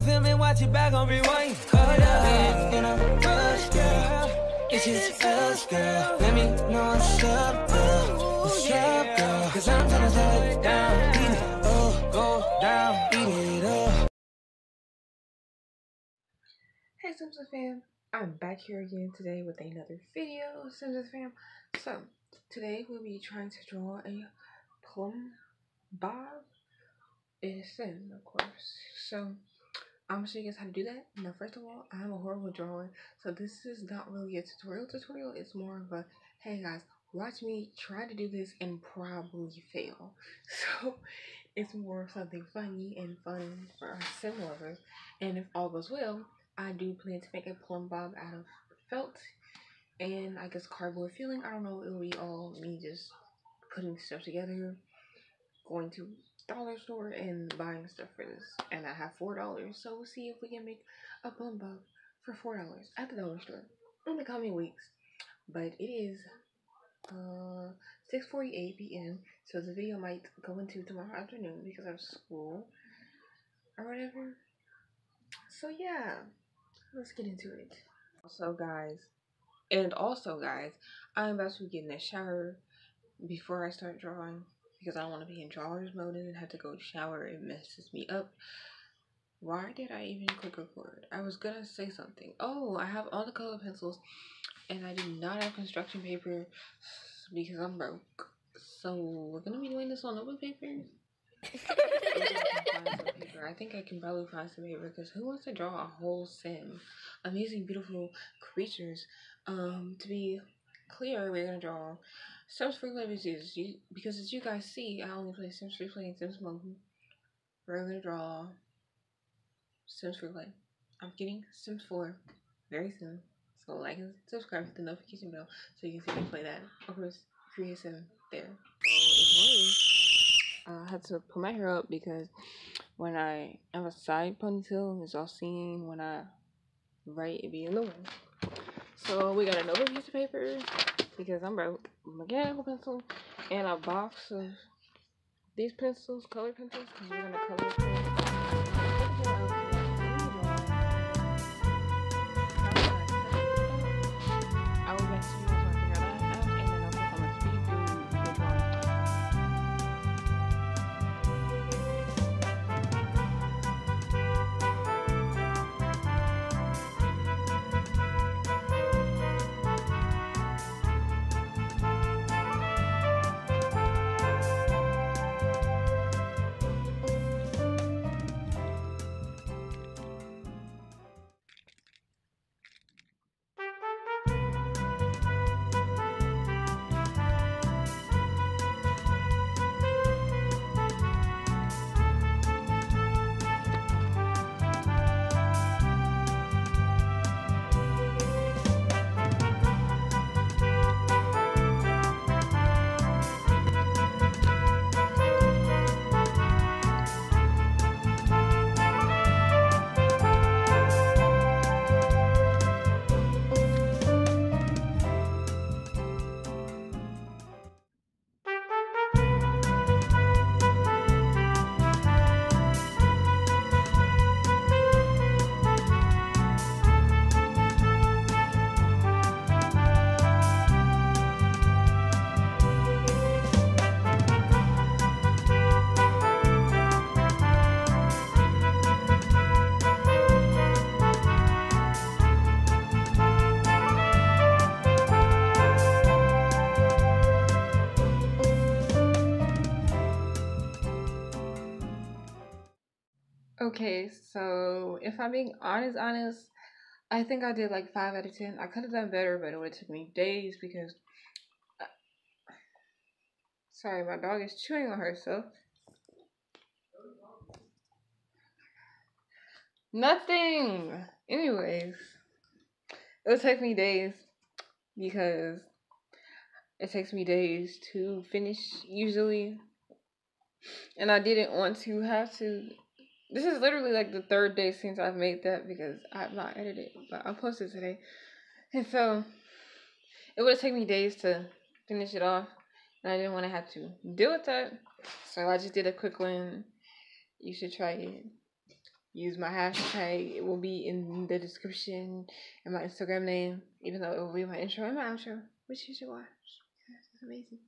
feel me, watch it back on rewind. Hold up, in a rush, girl. It's just us, girl. Let me know what's up, girl. What's up, girl? Cause I'm tryna slow it down. Beat it up, go down, beat it up. Hey Sim Sims fam, I'm back here again today with another video, Sim Sims fam. So, today we'll be trying to draw a plum bob. It is Sim, of course. So, I'm gonna show you guys how to do that. Now, first of all, I'm a horrible drawer, so this is not really a tutorial. It's more of a, hey guys, watch me try to do this and probably fail. So, it's more of something funny and fun for our sim lovers. And if all goes well, I do plan to make a plum bob out of felt and I guess cardboard feeling. I don't know, it'll be all me just putting stuff together, going to dollar store and buying stuff for this. And I have $4, so we'll see if we can make a plum bob for $4 at the dollar store in the coming weeks. But it is 6:48 p.m. so the video might go into tomorrow afternoon because of school or whatever. So yeah, let's get into it. Also guys, I'm about to get in the shower before I start drawing because I don't want to be in drawers mode and have to go shower. It messes me up. Why did I even click record? I was gonna say something. Oh, I have all the color pencils and I do not have construction paper because I'm broke. So we're gonna be doing this on notebook paper. I think I can probably find some paper because who wants to draw a whole sim? Amazing, beautiful creatures. To be clear, we're gonna draw Sims FreePlay because as you guys see, I only play Sims FreePlay and Sims Mobile. We're gonna draw Sims FreePlay. I'm getting Sims 4 very soon. So like and subscribe, hit the notification bell so you can see me play that. Of course, create a sim there. I had to put my hair up because when I have a side ponytail, it's all seen. When I write, it be in the wind. So we got another piece of paper because I'm broke. Mechanical pencil and a box of these pencils, color pencils, because we're gonna color things. I will get to you guys when I figure that out, and then of course I'm gonna speed through the drawing. Okay, so if I'm being honest, I think I did like 5 out of 10. I could have done better, but it would have took me days because... Sorry, my dog is chewing on herself. Nothing! Anyways, it would take me days because it takes me days to finish usually. And I didn't want to have to... This is literally like the 3rd day since I've made that because I have not edited it, but I posted today. And so it would have taken me days to finish it off. And I didn't want to have to deal with that. So I just did a quick one. You should try it. use my hashtag. It will be in the description and my Instagram name, even though it will be my intro and my outro, which you should watch. It's amazing.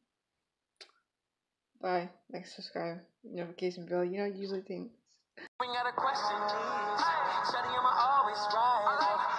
Bye. Like, subscribe, notification bell. You know, usually things. We got a question, shawty, am I always right?